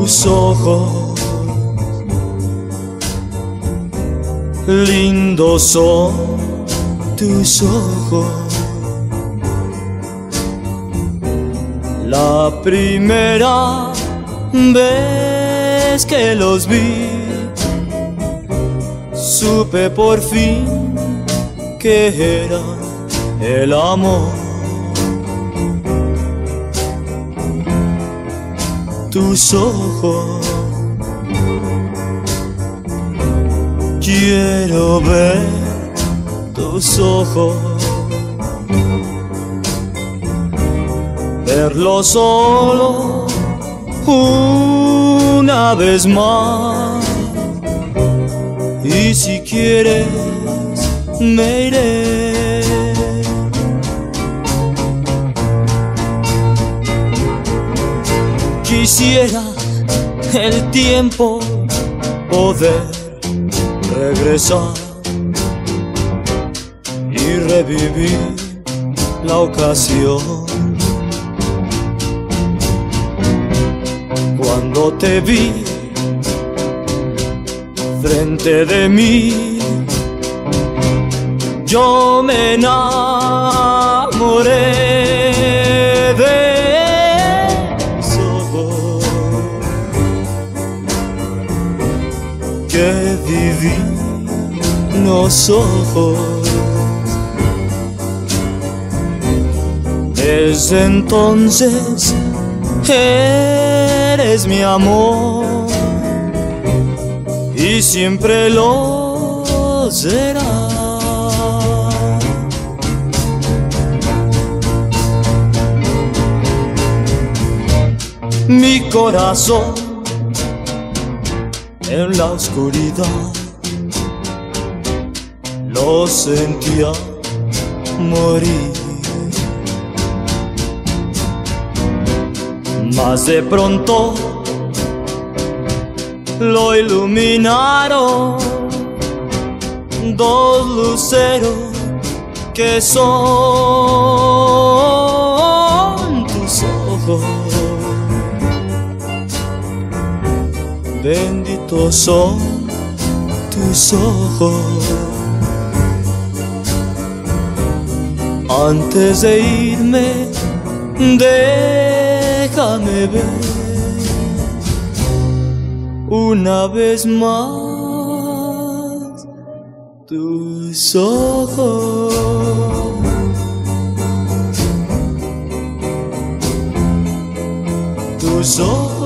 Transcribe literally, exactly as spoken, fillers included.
tus ojos, lindos son tus ojos. La primera vez que los vi, supe por fin que era el amor. Tus ojos, quiero ver tus ojos, verlos solo una vez más. Y si quieres me iré. Quisiera el tiempo poder regresar y revivir la ocasión cuando te vi frente de mí. Yo me enamoré de esos ojos, que divinos ojos. Desde entonces eres mi amor y siempre lo será. Mi corazón en la oscuridad lo sentía morir, mas de pronto lo iluminaron dos luceros que son tus ojos. Benditos son tus ojos. Antes de irme, déjame ver una vez más tus ojos. Tus ojos.